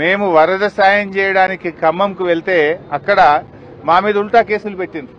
మేము వరద సాయం చేయడానికి ఖమ్మంకు వెళ్తే అక్కడ మా మీద ఉల్టా కేసులు పెట్టిండ్రు.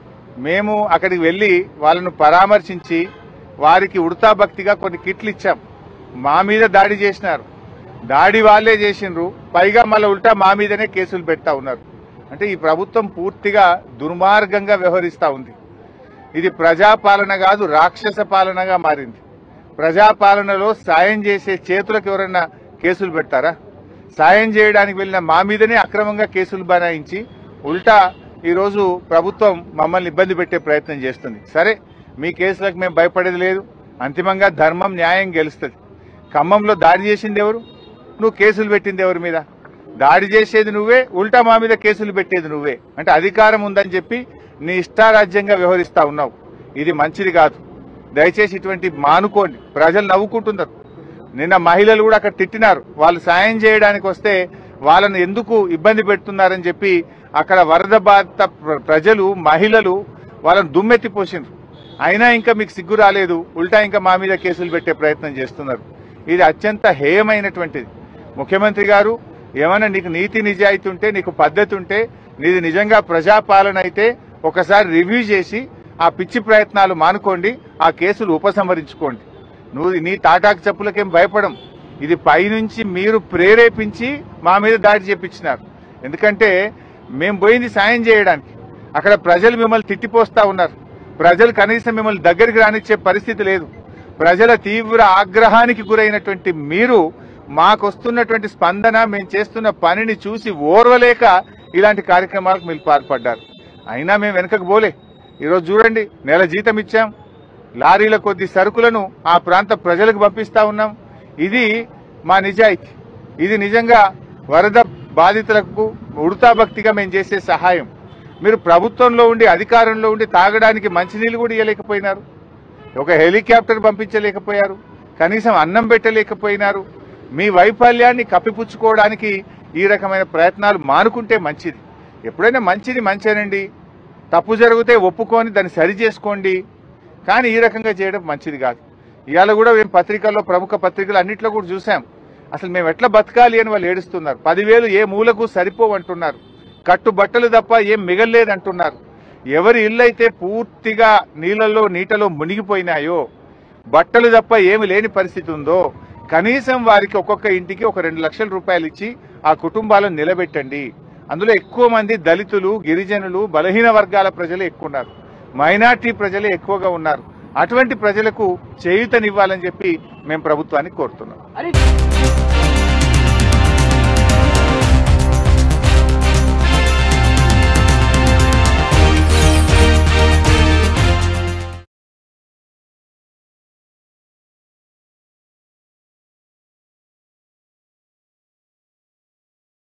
మేము అక్కడికి వెళ్లి వాళ్ళను పరామర్శించి వారికి ఉడతా భక్తిగా కొన్ని కిట్లు ఇచ్చాం. మా మీద దాడి చేసినారు. దాడి వాళ్లే చేసిండ్రు. పైగా మళ్ళీ ఉల్టా మా మీదనే కేసులు పెడతా ఉన్నారు. అంటే ఈ ప్రభుత్వం పూర్తిగా దుర్మార్గంగా వ్యవహరిస్తా ఉంది. ఇది ప్రజాపాలన కాదు, రాక్షస పాలనగా మారింది. ప్రజాపాలనలో సాయం చేసే చేతులకు ఎవరన్నా కేసులు పెడతారా? సాయం చేయడానికి వెళ్ళిన మా మీదనే అక్రమంగా కేసులు బనాయించి ఉల్టా ఈరోజు ప్రభుత్వం మమ్మల్ని ఇబ్బంది పెట్టే ప్రయత్నం చేస్తుంది. సరే, మీ కేసులకు మేము భయపడేది లేదు. అంతిమంగా ధర్మం న్యాయం గెలుస్తుంది. ఖమ్మంలో దాడి చేసింది ఎవరు? నువ్వు కేసులు పెట్టింది ఎవరి మీద? దాడి చేసేది నువ్వే, ఉల్టా మా మీద కేసులు పెట్టేది నువ్వే. అంటే అధికారం ఉందని చెప్పి నీ ఇష్టారాజ్యంగా వ్యవహరిస్తా ఉన్నావు. ఇది మంచిది కాదు. దయచేసి ఇటువంటి మానుకోండి. ప్రజలు నవ్వుకుంటున్నారు. నిన్న మహిళలు కూడా అక్కడ తిట్టినారు. వాళ్ళు సాయం చేయడానికి వస్తే వాళ్ళను ఎందుకు ఇబ్బంది పెడుతున్నారని చెప్పి అక్కడ వరద బాధిత ప్రజలు, మహిళలు వాళ్ళను దుమ్మెత్తిపోసిండ్రు. అయినా ఇంకా మీకు సిగ్గు రాలేదు. ఉల్టా ఇంకా మా మీద కేసులు పెట్టే ప్రయత్నం చేస్తున్నారు. ఇది అత్యంత హేయమైనటువంటిది. ముఖ్యమంత్రి గారు, ఏమైనా నీకు నీతి నిజాయితీ ఉంటే, నీకు పద్ధతి ఉంటే, నీది నిజంగా ప్రజాపాలన అయితే ఒకసారి రివ్యూ చేసి ఆ పిచ్చి ప్రయత్నాలు మానుకోండి, ఆ కేసులు ఉపసంహరించుకోండి. నువ్వు నీ తాటాకు చెప్పులకేం భయపడం. ఇది పైనుంచి మీరు ప్రేరేపించి మా మీద దాడి చేపించినారు. ఎందుకంటే మేము పోయింది సాయం చేయడానికి. అక్కడ ప్రజలు మిమ్మల్ని తిట్టిపోస్తా ఉన్నారు. ప్రజలు కనీసం మిమ్మల్ని దగ్గరికి రానిచ్చే పరిస్థితి లేదు. ప్రజల తీవ్ర ఆగ్రహానికి గురైనటువంటి మీరు మాకొస్తున్నటువంటి స్పందన, మేము చేస్తున్న పనిని చూసి ఓర్వలేక ఇలాంటి కార్యక్రమాలకు మీరు పాల్పడ్డారు. అయినా మేము వెనకకు పోలే. ఈరోజు చూడండి, నెల జీతం ఇచ్చాం. లారీల కొద్ది సరుకులను ఆ ప్రాంత ప్రజలకు పంపిస్తా ఉన్నాం. ఇది మా నిజాయితీ. ఇది నిజంగా వరద బాధితులకు ఉడతా భక్తిగా మేము చేసే సహాయం. మీరు ప్రభుత్వంలో ఉండి, అధికారంలో ఉండి తాగడానికి మంచినీళ్ళు కూడా ఇవ్వలేకపోయినారు. ఒక హెలికాప్టర్ పంపించలేకపోయారు. కనీసం అన్నం పెట్టలేకపోయినారు. మీ వైఫల్యాన్ని కప్పిపుచ్చుకోవడానికి ఈ రకమైన ప్రయత్నాలు మానుకుంటే మంచిది. ఎప్పుడైనా మంచిది మంచేనండి. తప్పు జరిగితే ఒప్పుకొని దాన్ని సరి చేసుకోండి. కానీ ఈ రకంగా చేయడం మంచిది కాదు. ఇవాళ కూడా మేము పత్రికల్లో, ప్రముఖ పత్రికలు అన్నింటిలో కూడా చూసాం. అసలు మేము ఎట్లా బతకాలి అని వాళ్ళు ఏడుస్తున్నారు. 10,000 ఏ మూలకు సరిపోవంటున్నారు. కట్టు బట్టలు తప్ప ఏం మిగల్లేదంటున్నారు. ఎవరి ఇల్లు అయితే పూర్తిగా నీటలో మునిగిపోయినాయో, బట్టలు తప్ప ఏమి లేని పరిస్థితి ఉందో, కనీసం వారికి ఒక్కొక్క ఇంటికి ఒక 2 లక్షల రూపాయలు ఇచ్చి ఆ కుటుంబాలను నిలబెట్టండి. అందులో ఎక్కువ మంది దళితులు, గిరిజనులు, బలహీన వర్గాల ప్రజలు ఎక్కువ ఉన్నారు. మైనార్టీ ప్రజలే ఎక్కువగా ఉన్నారు. అటువంటి ప్రజలకు చేయూతనివ్వాలని చెప్పి మేము ప్రభుత్వాన్ని కోరుతున్నాం.